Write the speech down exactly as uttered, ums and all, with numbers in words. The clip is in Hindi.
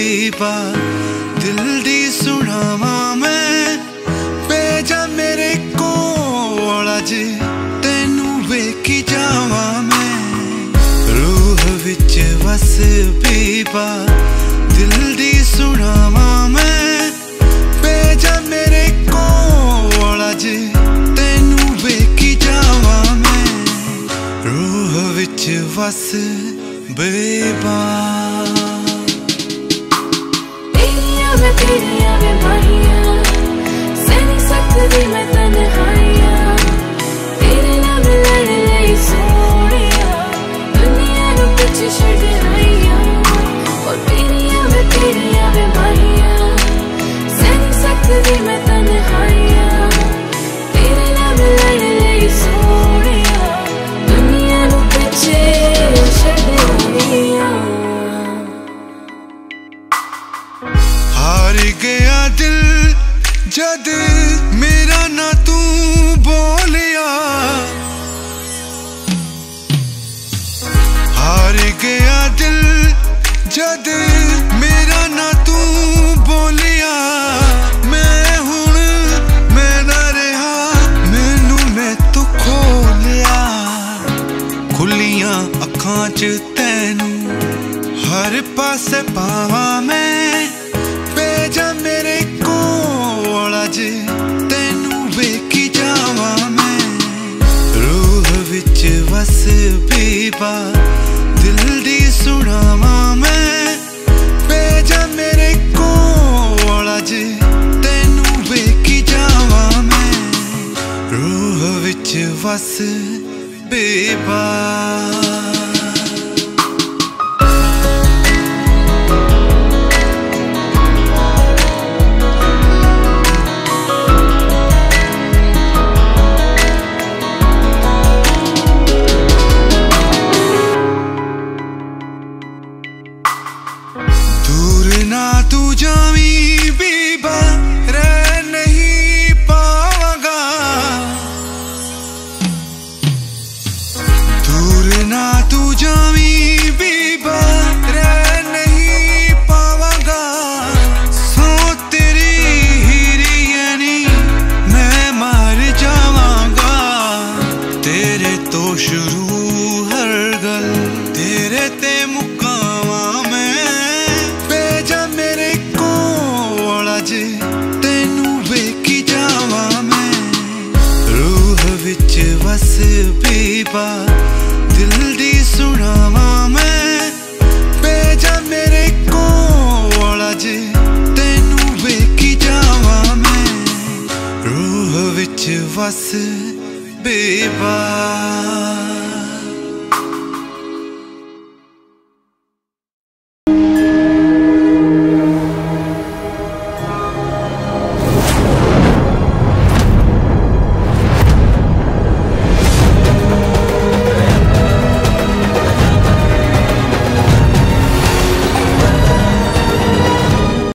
बेबा दिल दी सुनावा मैं भेजा मेरे कोल अज तेनू वेखी जावा मैं रूह विच वस बेबा दिल दी सुनावा मैं भेजा मेरे कोल अज तेनू वेखी जावा मैं रूह विच वस बेबा मैं तेरिया वे माहिया सह नहीं सकदी मैं तन्हाइया तेरे नाल लड़ लई सोहणिया दुनिया नू पिछे छड्ड आईया ओ तेरिया मैं तेरिया वे माहिया सह नहीं सकदी मैं तन्हाइया तेरे नाल लड़ लई सोहणिया दुनिया नू पिछे छड्ड आईया हार गया दिल जद मेरा ना तू बोलिया हार गया दिल जद मेरा ना तू बोलिया मैं हुण मैं ना रहा मैनू मैं तू खोलिया खुलियां अखां च तैनू हर पासे पावा मैं भेजा मेरे कोल अज तेनू वेखी जावा मैं रूह विच वस बेबा दिल दी सुनावा मैं भेजा मेरे कोल अज तेनू वेखी जावा मैं रूह विच वस बेबा ना तू जावी बेबा रह नहीं पावांगा दूर ना तू जावी बेबा रह नहीं पावांगा सो तेरी हीरी यानी मैं मार जावांगा तेरे तो शुरू हर गल तेरे ते मुकावा मैं तेनू वेखी जावा मैं रूह विच वस बेबा दिल दी सुनावा मैं भेजा मेरे कोल अज तेनू वेखी जावा मैं रूह विच वस बेबा।